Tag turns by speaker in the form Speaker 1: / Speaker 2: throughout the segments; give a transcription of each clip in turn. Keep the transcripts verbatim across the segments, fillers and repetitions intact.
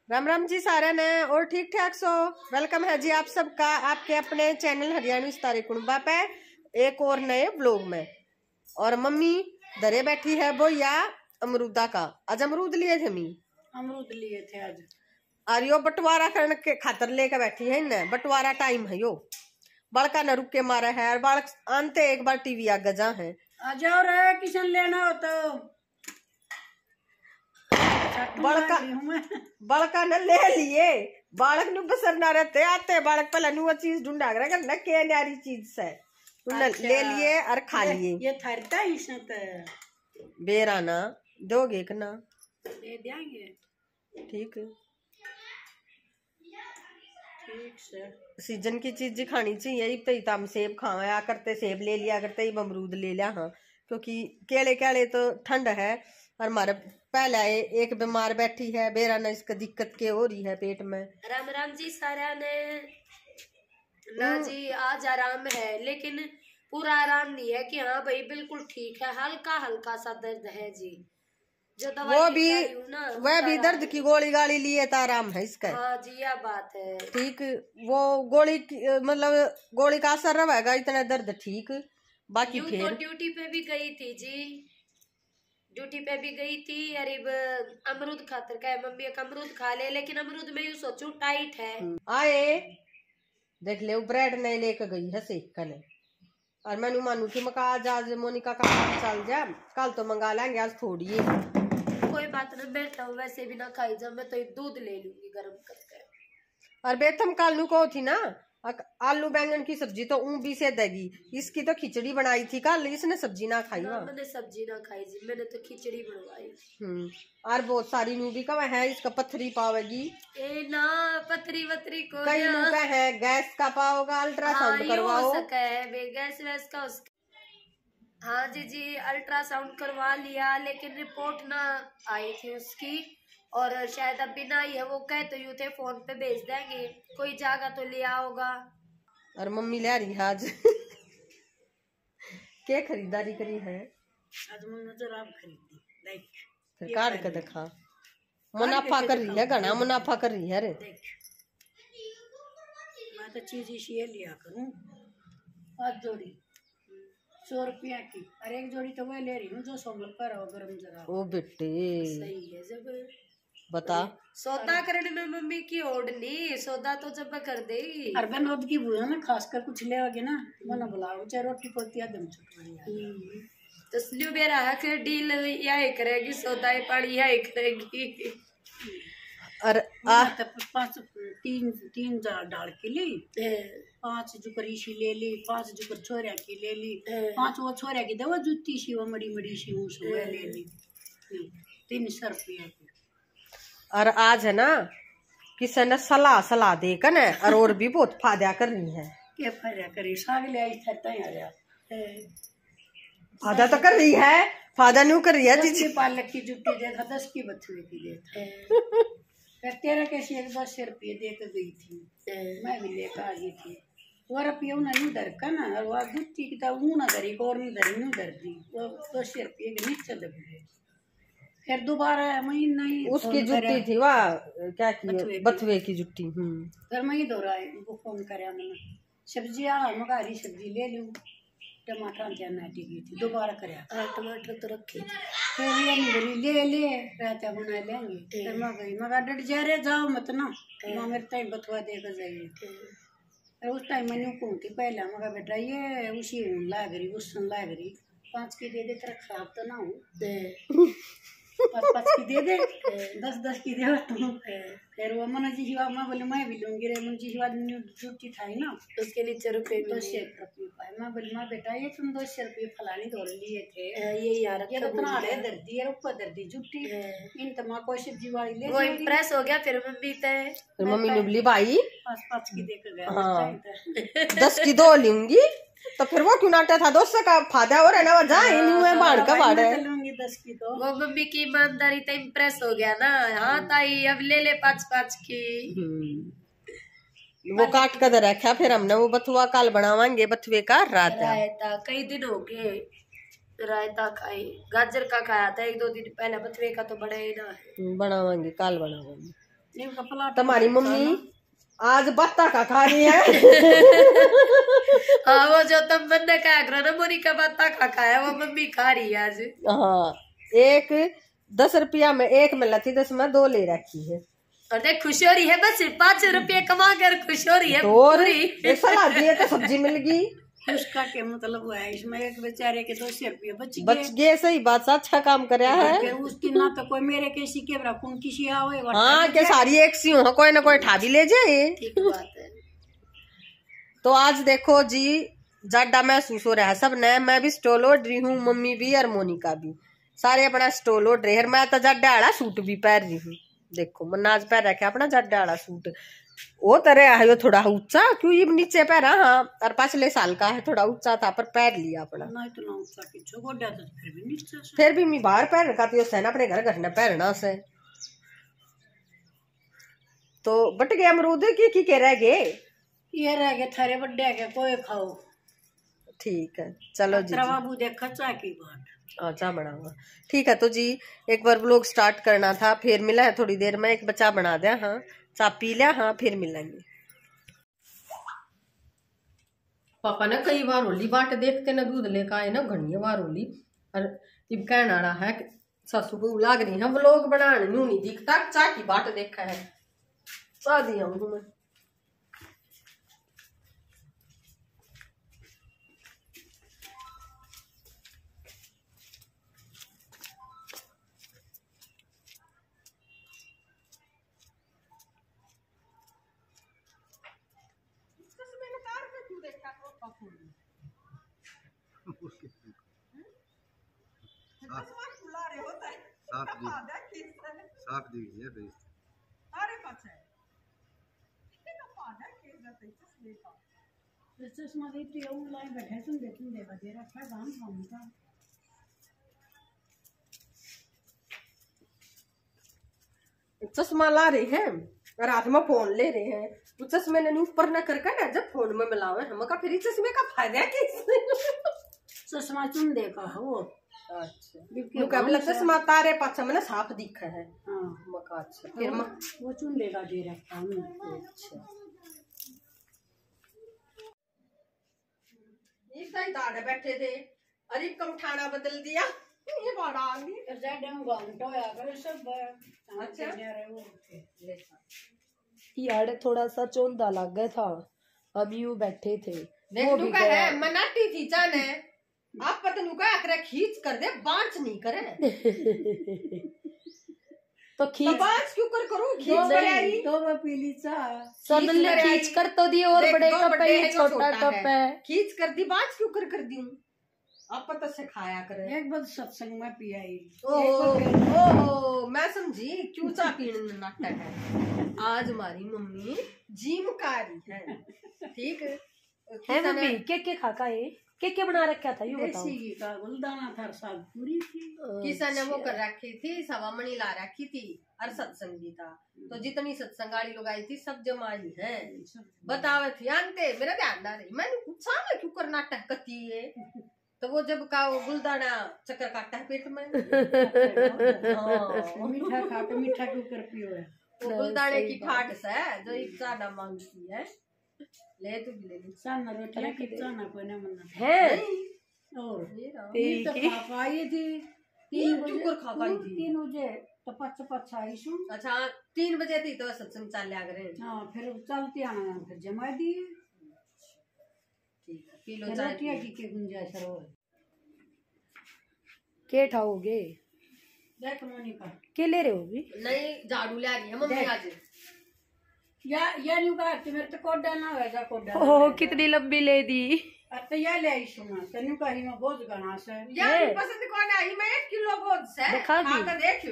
Speaker 1: राम राम जी सारे ने और ठीक ठाक सो। वेलकम है जी आप सबका आपके अपने चैनल हरियाणवी सितारे कुणबा पे एक और नए ब्लॉग में। और मम्मी दरे बैठी है वो या अमरूदा का। आज अमरूद लिए थे मी
Speaker 2: अमरूद लिए थे आज।
Speaker 1: और यो बंटवारा करने के खातर लेके बैठी है न। बंटवारा टाइम है यो। बड़का न रुक के मारा है और बालक आनते एक बार टीवी आ गजा है।
Speaker 2: आ जाओ रे किशन लेना हो तो
Speaker 1: बड़का बड़का न ले लिए बालक नु बसर ना रहते आते बालक पहले नु चीज ढूंढा कर न के न्यारी चीज से अच्छा। ले लिए और खा लिए।
Speaker 2: ये थरता इसने तो
Speaker 1: बेरा ना दोगे कि ना
Speaker 2: दे देंगे।
Speaker 1: ठीक है
Speaker 2: ठीक से
Speaker 1: सीजन की चीज खानी चाहिए। तो हम सेब खाया करते सेब ले लिया करते ही अमरूद ले लिया। हाँ क्योंकि केले केले तो ठंड है और हमारे पहला एक बीमार बैठी है बेरा ना इसका दिक्कत के हो रही है पेट में।
Speaker 3: राम राम जी सारा ने ना जी आज आराम है लेकिन पूरा आराम नहीं है कि हाँ भाई बिल्कुल ठीक है। हल्का हल्का सा दर्द है जी जो दवाई
Speaker 1: वो भी वह भी दर्द की गोली गाली लिए तो आराम है इसका।
Speaker 3: हाँ जी यह बात है
Speaker 1: ठीक। वो गोली मतलब गोली का असर रहेगा इतना दर्द ठीक। बाकी फिर
Speaker 3: तो ड्यूटी पे भी गई थी जी ड्यूटी पे भी गई थी। अरे अमरूद खातर का मम्मी एक अमरूद खा ले लेकिन अमरूद में यू सोचू टाइट है।
Speaker 1: आए देख ले ब्रेड नहीं लेकर गई है सेक कने और मैंने मानू की मका आज आज मोनिका का काम चल जा कल तो मंगा लेंगे आज थोड़ी है।
Speaker 3: कोई बात नहीं बैठा हूँ वैसे भी ना खाई जब मैं तो दूध ले लूंगी गर्म करके।
Speaker 1: और बेथम कालू को थी ना आलू बैंगन की सब्जी तो ऊं भी से देगी। इसकी तो खिचड़ी बनाई थी कल इसने सब्जी ना खाई।
Speaker 3: ना, मैंने सब्जी ना खाई जी मैंने तो खिचड़ी बनवाई।
Speaker 1: हम्म और बहुत सारी नू भी कवा है इसका पत्थरी पावेगी।
Speaker 3: ए ना पथरी वथरी को
Speaker 1: कई नू का है गैस का पाओगा अल्ट्रासाउंड करवाओ
Speaker 3: है गैस वैस का उसका। हाँ जी जी अल्ट्रासाउंड करवा लिया लेकिन रिपोर्ट ना आई थी उसकी और शायद अभी ना आई है। वो कहे तो यू थे फोन पे भेज देंगे कोई जागा तो लिया होगा।
Speaker 1: और मम्मी ले रही है आज क्या खरीदारी करी है
Speaker 2: आज मैंने जरा खरीदी देख
Speaker 1: सरकार का दिखा मुनाफा कर रही है घना मुनाफा कर रही है रे।
Speaker 2: मैं तो चीज इसी लिया करूं आज जोड़ी सौ रुपया की और एक जोड़ी तो मैं ले रही हूँ जो सोमल पर हो गरम जरा।
Speaker 1: ओ बेटे
Speaker 3: सही है जब
Speaker 1: बता
Speaker 3: सौदा करने में मम्मी की ओढ़ नहीं सौदा तो जब कर देगी।
Speaker 2: अरे नोद की बुआ ना खासकर कुछ ले ना मना बुलाओ चाहे रोटी पोती आदम छुटवाई
Speaker 3: तो स्लू बेरा है डील यही करेगी सौदा पानी यही करेगी।
Speaker 1: और आ
Speaker 2: तो पांच तीन तीन डाल के ली पांच जुकर इसी ले ली पांच जुकर छोरिया की ले ली पांच वो छोरिया की दवा जूती सी वो मड़ी मड़ी सी उस ले ली तीन सौ रुपया की।
Speaker 1: और आज है ना किसी ने सलाह सलाह दे कर न और और भी बहुत फायदा कर रही है।
Speaker 2: क्या फायदा करी साग ले आई था आ रहा
Speaker 1: फायदा तो कर रही है फायदा नहीं कर रही है
Speaker 2: जी। पालक की जुट्टी दे था दस की बथुए की दे था फिर तेरह कैसी एक दस रुपये दे कर गई थी मैं भी लेकर आ गई थी। वो रुपये उन्हें डर का ना और वह जुट्टी की ऊ ना धरी और नहीं धरी नहीं डर दी वो दस रुपये के नीचे दब गए। फिर दोबारा मैं नहीं
Speaker 1: उसकी जुट्टी थी वाह क्या की बथुए की जुट्टी। हम्म
Speaker 2: फिर मैं दोहराए उनको फोन कराया मैंने सब्जी आ मगारी सब्जी ले लूँ टमाटर क्या नाटी की थी दोबारा कराया
Speaker 3: टमाटर तो रखे थे
Speaker 2: फिर ये मेरी ले ले रायता बना लेंगे। फिर मैं गई मगर डट जा रहे जाओ मत ना माँ मेरे टाइम बथुआ देकर जाइए। फिर उस टाइम मैंने कौन थी पहला मगर बेटा ये उसी लाग रही उस लाग रही पाँच की दे दे तेरा खराब तो ना हो पाँच पाँच की दे दे दस दस की दे तुम। फिर वो मना जी शिवा मैं बोले मैं भी लूंगी रे मन जी शिवा जुट्टी था ना
Speaker 3: उसके नीचे रुपये
Speaker 2: दो सौ रुपये पाए। मैं बोली माँ बेटा ये तुम दो सौ रुपये फलानी दौड़ लिए थे
Speaker 3: ये यार
Speaker 2: ये तो तुम्हारे दर्दी है ऊपर दर्दी जुट्टी इन तो माँ कोई सब्जी वाली ले
Speaker 3: वो इम्प्रेस हो गया। फिर मम्मी तो
Speaker 1: मम्मी ने बोली भाई
Speaker 2: पाँच पाँच की देकर गया।
Speaker 1: हाँ दस की दो लूंगी तो फिर वो क्यों नाटा था दोस्त का फायदा हो रहा है ना वजह है बाढ़ का बाढ़ है
Speaker 2: लूंगी दस की तो
Speaker 3: वो मम्मी की ईमानदारी तो इम्प्रेस हो गया ना। हाँ ताई अब ले ले पाँच पाँच की।
Speaker 1: वो काट कर रखा फिर हमने वो बथुआ कल बनावांगे बथुए का रायता।
Speaker 3: रायता कई दिन हो गए रायता खाए गाजर का खाया था एक दो दिन पहले बथुए का तो बड़ा ही ना है।
Speaker 1: बनावांगे कल बनावांगे
Speaker 2: इनका प्लाट
Speaker 1: तुम्हारी मम्मी आज बत्ता का खा रही है।
Speaker 3: हाँ वो जो तुम बंदे कहा करो ना मोनी का बत्ता खा खाया वो मम्मी खा रही है आज।
Speaker 1: हाँ एक दस रुपया में एक मिला थी, दस में दो ले रखी है।
Speaker 3: और देख खुश हो रही है, बस पाँच रुपये कमा कर खुश हो रही है।
Speaker 1: और एक सलाद दिए तो सब्जी मिल गई।
Speaker 2: उसका क्या मतलब हुआ है इसमें, एक बेचारे के दो सौ रुपये बच गए।
Speaker 1: बच गए, सही बात से अच्छा काम कराया है।
Speaker 2: फिर उसकी ना तो कोई मेरे किसी के रखूं किसी आवे।
Speaker 1: हाँ के सारी एक सी हो, कोई ना कोई ठा भी ले जाए।
Speaker 3: ठीक बात है।
Speaker 1: तो आज देखो जी ज्यादा महसूस हो रहा है सब ने। मैं भी स्टॉल ओढ़ रही हूँ, मम्मी भी और मोनिका भी सारे अपना स्टॉल ओढ़ रहे हैं। मैं तो ज्यादा आड़ा सूट भी पहन रही हूँ। देखो मैंने आज पहन रखा अपना ज्यादा आड़ा सूट। वो तरह है थोड़ा ऊंचा, क्यों ये नीचे पहना। हाँ और पिछले साल का है, थोड़ा ऊंचा था पर पहन लिया अपना।
Speaker 2: ना इतना ऊंचा पीछे गोड्या तो फिर भी नीचे से।
Speaker 1: फिर भी मैं बाहर पहन रखा थी उससे ना, अपने घर घर ने पहनना से। तो बट गए अमरूद की की कह रह गए।
Speaker 2: ये रह गए थारे बड्डे के कोई खाओ।
Speaker 1: ठीक है चलो जी,
Speaker 2: बाबू देखा चा की बात
Speaker 1: अच्छा बनाऊंगा। ठीक है तो जी एक बार व्लॉग स्टार्ट करना था, फिर मिला है थोड़ी देर में। एक बच्चा बना दिया, हाँ चा पी लिया, हाँ फिर मिलेंगे। पापा ने कई बार होली बाट देखते ना दूध लेकर आए ना, घनी बार होली। और इब कहना रहा है सासू को लाग रही है व्लॉग बनाने, न्यू नहीं दिखता चा की बाट देखा है। चा दिया हूँ मैं।
Speaker 4: साफ दीजिए भाई।
Speaker 2: चश्मा देती है ऑनलाइन बैठे सुन दे तुम देखा दे रखा काम काम का।
Speaker 1: चश्मा ला रहे हैं और हाथ में फोन ले रहे हैं। तो चश्मे ने ऊपर न करके ना जब फोन में मिलावे हम का, फिर चश्मे का फायदा है
Speaker 2: चश्मा चुन देखा है वो।
Speaker 1: अच्छा मुकाबला चश्मा तारे पाछा मैंने साफ दिखा है।
Speaker 2: हाँ
Speaker 1: मका अच्छा फिर म...
Speaker 2: वो चुन लेगा दे रखा हमने।
Speaker 1: अच्छा ये सही ताड़े बैठे थे, अरे कम ठाना बदल दिया। ये बड़ा आ गई
Speaker 2: फिर जाए डंग घंटो या कर सब।
Speaker 1: अच्छा
Speaker 3: यार थोड़ा सा चौंधा लग गया था, हम यूं बैठे थे।
Speaker 1: देख लू का है मनाटी थी जाने, आप पता नहीं का आकर खींच कर दे, बांच नहीं करे।
Speaker 3: तो खींच
Speaker 1: बांच क्यों कर करूं, खींच कर यारी
Speaker 2: तो वो पीली चा
Speaker 3: सब ने खींच कर तो दी। और बड़े कप है, छोटा कप है,
Speaker 1: खींच कर दी, बांच क्यों कर कर दी। आप पता से खाया करे।
Speaker 2: एक बार सत्संग में पिया ही।
Speaker 1: ओहो मैं समझी क्यों चा पीने नाटक है। आज हमारी मम्मी जिम कारी है, ठीक
Speaker 3: है मम्मी। के के खाका है, के के बना रखा था यूं बताओ।
Speaker 2: देसी का गुलदाना था साग पूरी थी।
Speaker 1: किसा ने वो कर रखी थी, सवा मणि ला रखी थी और सत्संग भी था। तो जितनी सत्संग वाली लोग आई थी सब जमाई है। बतावे थी आंते मेरा ध्यान ना रही, मैंने पूछा मैं क्यों कर नाटक करती है। तो वो जब का वो गुलदाना चक्कर काटता है पेट में।
Speaker 2: मीठा खा के मीठा क्यों कर पियो है।
Speaker 1: वो गुलदाने की ठाट से जो एक चाना मांगती है, ले तू ले ले
Speaker 2: साना रोटी की चाना कोई ना मना
Speaker 3: है।
Speaker 2: और
Speaker 3: ठीक
Speaker 2: तो
Speaker 3: है
Speaker 2: खा पाई थी
Speaker 1: तीन बजे कर खा पाई थी।
Speaker 2: तीन बजे तो पच पच आई सु।
Speaker 1: अच्छा तीन बजे थी तो सत्संग चल लिया करे।
Speaker 2: हाँ फिर चलती आना फिर जमा दिए।
Speaker 1: ठीक है किलो चाय
Speaker 2: रोटियां की के गुंजाइश सरोवर
Speaker 3: के ठाओगे।
Speaker 2: देख मोनिका
Speaker 3: के ले रहे हो भी।
Speaker 1: नहीं झाड़ू ले रही है मम्मी आज।
Speaker 2: या या न्यू का मेरे तो कोडा ना होएगा कोडा।
Speaker 3: ओह कितनी लंबी ले दी।
Speaker 2: तो या ले आई सुना तन्यू का ही में बहुत गाना से
Speaker 1: यार पसंद कौन आई, मैं एक किलो बहुत से
Speaker 3: दिखा दी।
Speaker 1: खा कर देखियो।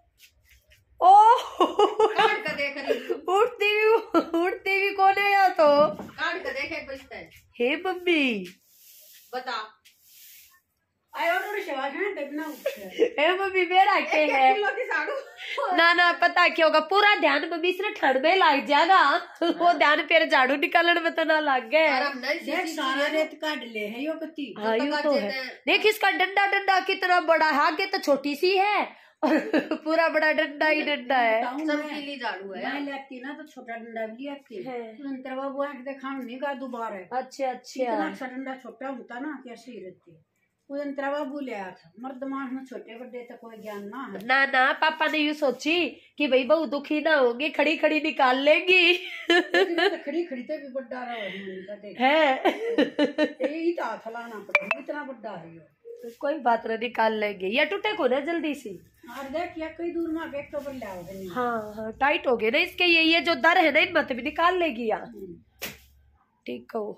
Speaker 3: ओह
Speaker 1: काट कर देख रही हूँ।
Speaker 3: उड़ती भी उड़ती भी कौन है या तो।
Speaker 1: काट कर देखे बचता है।
Speaker 3: हे मम्मी
Speaker 1: बता
Speaker 2: आई और सेवा है देखना उठे।
Speaker 3: हे मम्मी मेरा के
Speaker 1: एक
Speaker 3: है
Speaker 1: किलो की झाड़ू।
Speaker 3: ना ना पता क्या होगा, पूरा ध्यान मम्मी से ठंड में लग जाएगा। वो ध्यान फिर झाड़ू निकालने में तो ना लग गए।
Speaker 1: और अब नहीं
Speaker 2: देख सारा रेत काट ले है यो कती।
Speaker 3: हाँ यूं तो है। देख इसका डंडा डंडा कितना बड़ा है, आगे तो छोटी सी है पूरा बड़ा डंडा ही डंडा है।
Speaker 1: सबके लिए झाड़ू है।
Speaker 2: मैं लेती ना तो छोटा डंडा भी लेती नंतर वो आंख दिखा नहीं का दोबारा।
Speaker 3: अच्छा अच्छा,
Speaker 2: इतना अच्छा डंडा छोटा होता ना कैसे ही रहती। वो अंतरा बाबू ले आया था। मर्द मांस में छोटे बड़े तो कोई ज्ञान ना है।
Speaker 3: ना ना पापा ने यूं सोची कि भाई बहु दुखी ना होंगे, खड़ी खड़ी निकाल लेंगी।
Speaker 2: तो खड़ी खड़ी तो भी बड़ा रहा
Speaker 3: है।
Speaker 2: यही तो हाथ लाना पड़ेगा, इतना बड़ा है यो।
Speaker 3: कोई बात नहीं, निकाल लेंगे। या टूटे को ना जल्दी से।
Speaker 2: और देख या कई दूर में एक तो बल्ला हो गई।
Speaker 3: हाँ हाँ टाइट हो गए ना इसके, ये ये जो दर है ना इन मत भी निकाल लेगी यार। ठीक हो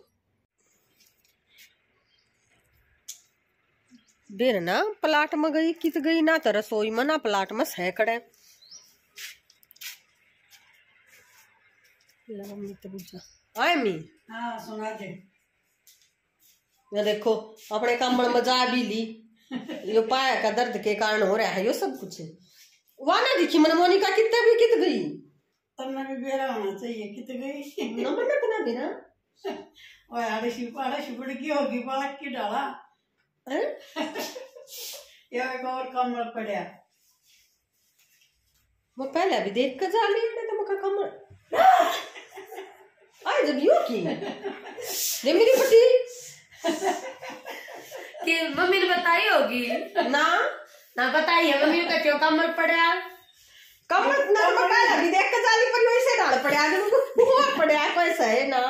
Speaker 1: देर ना प्लाट में गई कित गई ना तो रसोई में ना प्लाट में सैकड़े। आए मी
Speaker 2: हाँ सुना दे।
Speaker 1: ये देखो अपने कमर में जा भी ली। यो पाया का दर्द के कारण हो रहा है यो सब कुछ। वहां ना दिखी मन मोनिका कितने भी कित गई।
Speaker 2: तब भी बेरा होना चाहिए कित गई।
Speaker 1: नंबर ना बना देना।
Speaker 2: ओए आड़े शिव आड़े शिवड़ की होगी बालक की डाला। ये एक और कमर पड़ा।
Speaker 1: वो पहले भी देख कर जा लिया तो मका कमर। आए जब यू की ये मेरी पति
Speaker 3: कि मम्मी ने बताई होगी
Speaker 1: ना
Speaker 3: ना बताई है मम्मी का क्यों कमर पड़ा।
Speaker 1: कमर ना मैं पहले भी देख कर जा ली पर वैसे डाल पड़ा वो पड़ा कैसा है ना।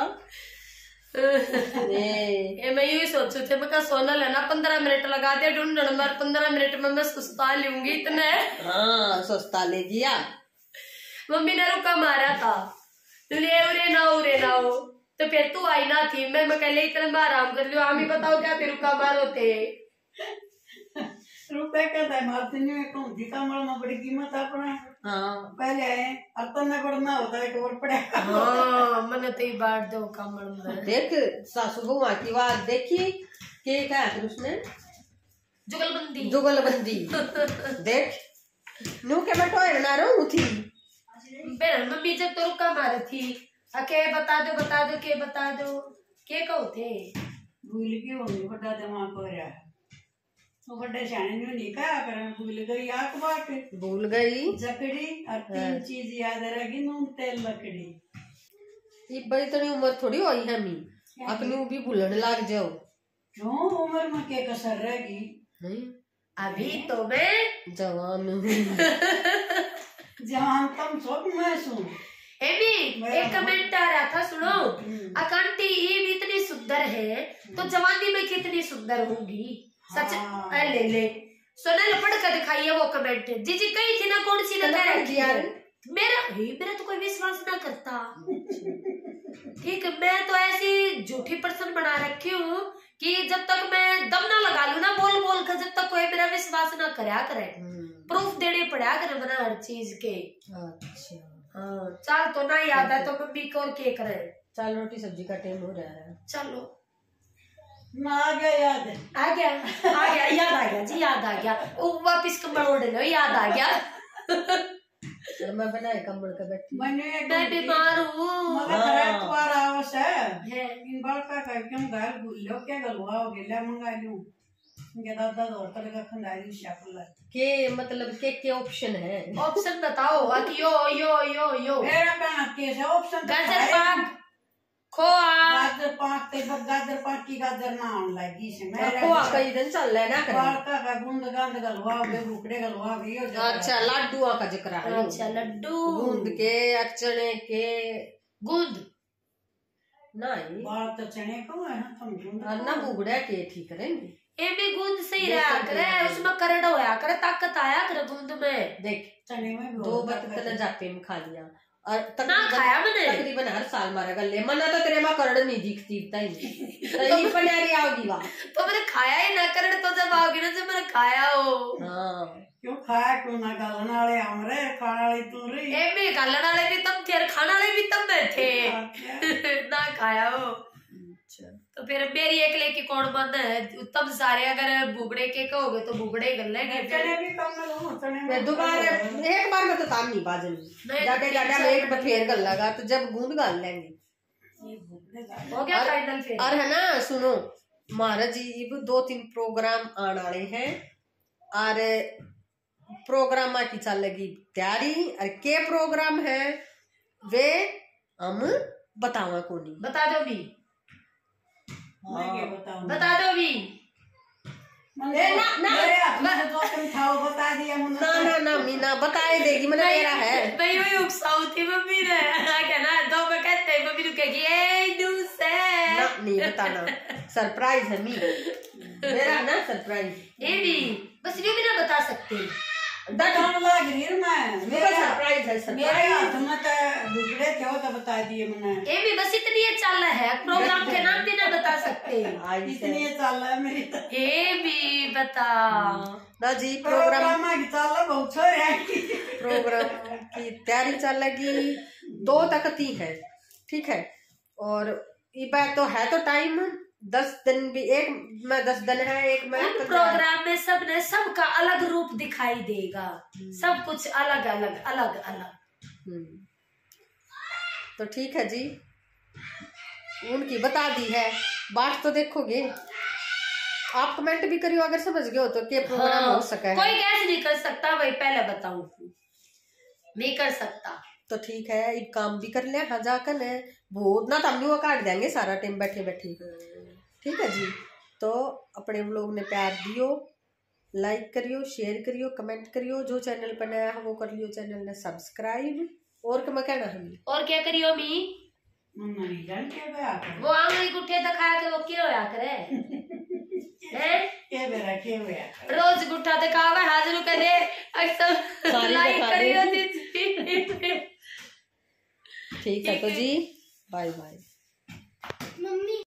Speaker 3: ये मैं यही सोचू थे मैं सोना लेना पंद्रह मिनट लगा दे ढूंढने में, पंद्रह मिनट में मैं सुस्ता लूंगी इतने।
Speaker 1: हाँ सस्ता ले गया।
Speaker 3: मम्मी ने रुका मारा था ले उरे ना उरे ना हो तो फिर तू आई ना थी। मैं मैं कहले इतना मैं आराम कर लियो। हमें बताओ क्या फिर रुका मारो थे
Speaker 2: रुपए कहता है मारती नहीं कहूँ कमर में बड़ी कीमत अपना। हाँ पहले आए अब तो न पढ़ना होता है और पड़ेगा।
Speaker 3: हाँ मैंने तो ही बांट दो कमर में।
Speaker 1: देख सासू बुआ की बात देखी के क्या फिर उसने
Speaker 3: जुगलबंदी
Speaker 1: जुगलबंदी देख नू के बटोए ना रहूं थी।
Speaker 3: बहन मम्मी जब तो रुका मारी थी अके बता दो बता दो के बता दो के कहो थे।
Speaker 2: भूल की होगी बड़ा दिमाग हो रहा है वो बड़े शाने में निकाह कर भूल गई आंख बाट
Speaker 1: भूल गई
Speaker 2: जकड़ी और तीन चीज याद रहेगी नून तेल लकड़ी।
Speaker 1: ये बड़ी तनी उम्र थोड़ी हुई है मी अपनी भी भूलने लग जाओ।
Speaker 2: क्यों उम्र में क्या कसर रहेगी।
Speaker 1: नहीं
Speaker 3: अभी तो मैं
Speaker 1: जवान
Speaker 2: जवान तुम सब मैं सुन
Speaker 3: एमी एक कमेंट आ रहा था सुनो। अकांटी ये भी इतनी सुंदर है तो जवानी में कितनी सुंदर होगी। सच ले ले सोना लपड़ कर दिखाइए वो कमेंट। जीजी कही थी ना कौन सी ना कह रही यार मेरा ही मेरा तो कोई विश्वास ना करता। ठीक मैं तो ऐसी झूठी पर्सन बना रखी हूँ कि जब तक मैं दम ना लगा लू ना बोल बोल कर जब तक कोई मेरा विश्वास ना करया करे प्रूफ देने पड़ा करे बना हर चीज के।
Speaker 1: अच्छा
Speaker 3: हाँ चल तो ना याद है तो मम्मी को और के करे।
Speaker 1: चल रोटी सब्जी का टाइम हो रहा है।
Speaker 3: चलो
Speaker 2: ना आ गया याद
Speaker 3: आ गया आ गया याद आ गया जी याद आ गया। वो वापिस कमर ओढ़ लो याद आ गया।
Speaker 1: मैं बनाए कमर का बैठी
Speaker 2: मैंने
Speaker 3: मैं बीमार हूँ
Speaker 2: मगर खराब बार आवस है इन बार का करके हम घर भूल लो क्या गलवा हो गया मंगा लूं ये दादा दौड़ कर का खंडाई शापुला
Speaker 1: के मतलब के के ऑप्शन है।
Speaker 3: ऑप्शन बताओ कि यो यो यो यो
Speaker 2: मेरा कहना कैसे ऑप्शन
Speaker 3: गाजर पाक खोआ
Speaker 2: गाजर पाक ते गाजर पाक की गाजर ना आने लगी से मेरा
Speaker 1: खोआ कई दिन चल रहा है ना कर
Speaker 2: बालका का गुंद गांद गलवा के बुकड़े गलवा भी हो जाता।
Speaker 1: अच्छा लड्डू का जिक्र है।
Speaker 3: अच्छा लड्डू
Speaker 1: गूंद के चने के
Speaker 3: गूंद
Speaker 1: नहीं
Speaker 2: बाल तो चने को है हम गूंद
Speaker 1: ना बुगड़े के ठीक करेंगे।
Speaker 3: ए भी गूंद सही रहा करे उसमें करड़ होया करे ताकत आया करे गूंद में।
Speaker 1: देख
Speaker 2: चने में
Speaker 1: दो बार तने जाते में खा लिया और
Speaker 3: ना खाया मैंने
Speaker 1: तकरीबन हर साल मारा गले मना तो तेरे मां करड़ नहीं दिखती तई तो ये पनारी आओगी वाह
Speaker 3: तो मैंने खाया ही ना करड़ तो जब आओगी ना जब मैंने खाया हो।
Speaker 1: हां
Speaker 2: क्यों खाया क्यों ना गलन वाले हमरे खाने वाले तू रही
Speaker 3: ए भी गलन वाले भी तुम थे खाने वाले भी तुम बैठे ना खाया हो। तो फिर मेरी एकले की कौन बंद है तब सारे अगर बुगड़े के कहोगे तो बुगड़े कर लेंगे।
Speaker 2: चने भी कम ना लो चने
Speaker 1: मैं दोबारा एक बार में तो काम नहीं बाजन जाके जाके में एक बथेर कर लगा तो जब गूंद गाल लेंगे
Speaker 3: हो गया फाइनल फिर।
Speaker 1: और है ना सुनो महाराज जी दो तीन प्रोग्राम आने वाले हैं और प्रोग्राम की चलेगी तैयारी और के प्रोग्राम है वे हम बतावा को नहीं।
Speaker 3: बता दो भी,
Speaker 2: मैं क्या बताऊं?
Speaker 3: बता दो भी।
Speaker 2: ना ना तो तुम खाओ बता दिया मुन्ना।
Speaker 1: ना ना ना मीना बताए देगी मैंने मेरा है।
Speaker 3: मैं यही उकसाऊ थी मम्मी ने कहना दो में कहते मम्मी ने कहेगी ए दूसरे
Speaker 1: ना नहीं बताना, सरप्राइज है मी मेरा ना सरप्राइज।
Speaker 3: ये भी बस ये भी ना बता सकते।
Speaker 2: डटन लग रही है मैं
Speaker 1: मेरा सरप्राइज है,
Speaker 2: मेरे
Speaker 1: सरप्राइज।
Speaker 2: हाथ में तो बिगड़े थे वो तो बता दिए मैंने।
Speaker 3: ये भी बस इतनी ये चल है, प्रोग्राम के नाम भी ना बता सकते।
Speaker 1: आज
Speaker 2: इतनी चल है मेरी तो।
Speaker 3: ये भी बता
Speaker 1: ना जी प्रोग्राम
Speaker 2: प्रोग्राम की चल है बहुत छोरे की।
Speaker 1: प्रोग्राम की तैयारी चलेगी दो तक ती है, ठीक है। और ये बात तो है तो टाइम दस दिन भी, एक में दस दिन है एक में
Speaker 3: उन प्रोग्राम में सब ने सबका अलग रूप दिखाई देगा, सब कुछ अलग अलग अलग अलग।
Speaker 1: तो ठीक है जी, उनकी बता दी है बात तो देखोगे आप, कमेंट भी करियो अगर समझ गए हो तो के प्रोग्राम
Speaker 3: हाँ,
Speaker 1: हो सका है।
Speaker 3: कोई कैसे नहीं कर सकता, वही पहले बताऊं नहीं कर सकता।
Speaker 1: तो ठीक है एक काम भी कर ले, हाँ जाकर है वो ना तब वो काट देंगे सारा टाइम बैठे बैठे, ठीक है जी। तो अपने लोग ने प्यार दियो, लाइक करियो, शेयर करियो, कमेंट करियो, जो चैनल पर नया है वो कर लियो चैनल ने सब्सक्राइब। और क्या कहना हमें
Speaker 3: और क्या करियो मी
Speaker 2: नहीं जान के बया कर
Speaker 3: वो आंगली गुट्ठे दिखा के वो क्यों होया करे हैं?
Speaker 2: के बेरा के होया कर
Speaker 3: रोज गुट्ठा दिखावे हाजिर करे अक्सर
Speaker 1: सारी
Speaker 3: लाइक
Speaker 1: दिखा दे।
Speaker 3: करियो दीदी।
Speaker 1: ठीक है तो जी बाय बाय।
Speaker 3: मम्मी